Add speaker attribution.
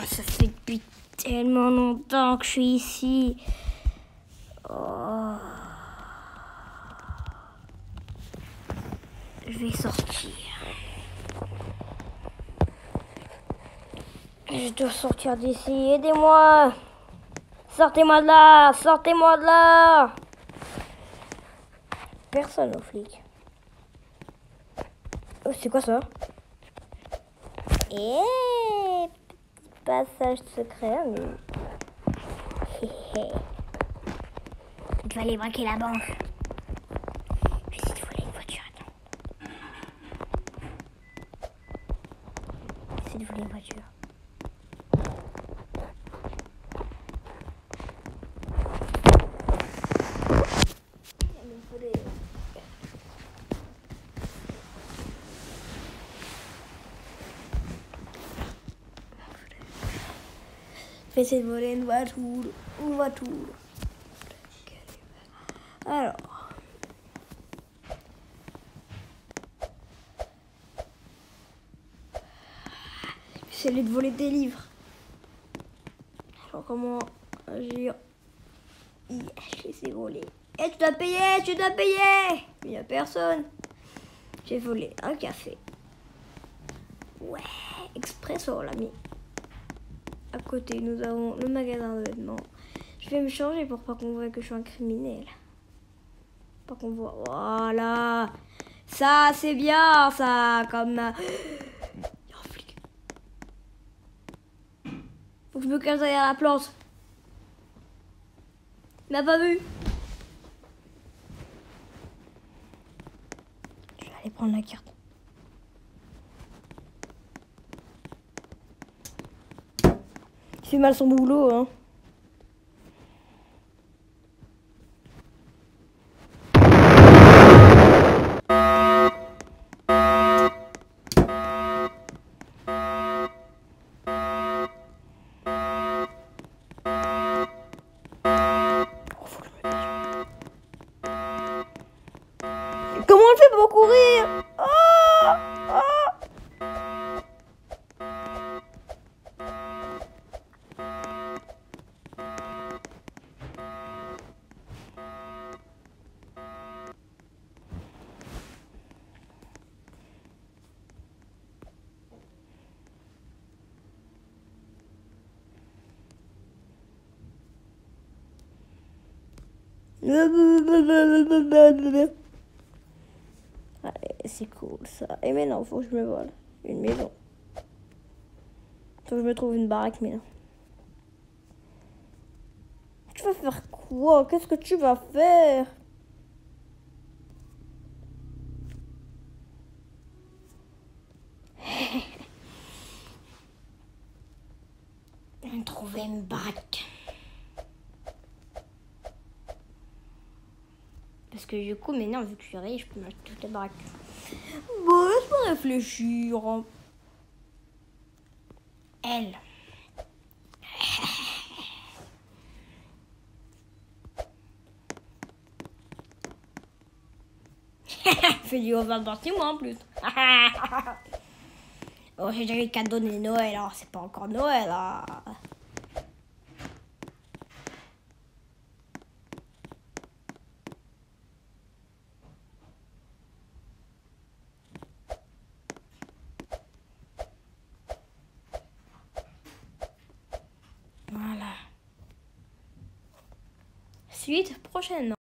Speaker 1: ça fait depuis tellement longtemps que je suis ici. Oh. Je vais sortir. Je dois sortir d'ici. Aidez-moi. Sortez-moi de là. Sortez-moi de là. Personne aux flics. Oh, c'est quoi ça? Petit passage secret. Il va aller braquer la banque. Je vais essayer de voler une voiture. Attends. Je vais essayer de voler une voiture. Je vais essayer de voler une voiture. Une voiture. Alors. J'essaie de voler des livres. Alors comment agir? Je les ai volés. Tu dois payer, tu dois payer. Il n'y a personne. J'ai volé un café. Ouais, Expresso, on l'a mis. À côté, nous avons le magasin de vêtements. Je vais me changer pour pas qu'on voit que je suis un criminel. Pas qu'on voit. Voilà. Ça, c'est bien, ça. Comme... Il y a un flic. Faut que je me cache derrière la plante. Il m'a pas vu. Je vais aller prendre la carte. Il fait mal son boulot, hein. Comment on le fait pour courir? Oh, allez, c'est cool ça. Et maintenant, faut que je me vole une maison. Faut que je me trouve une baraque, mais non. Tu vas faire quoi? Qu'est-ce que tu vas faire? Trouver une baraque. Parce que du coup, maintenant, vu que je suis riche, je peux m'acheter toutes les baraques. Bon, laisse-moi réfléchir. Elle. Fait du over moi en plus. Oh, j'ai déjà eu le cadeau de Noël, alors c'est pas encore Noël. Là. Voilà. Suite prochaine.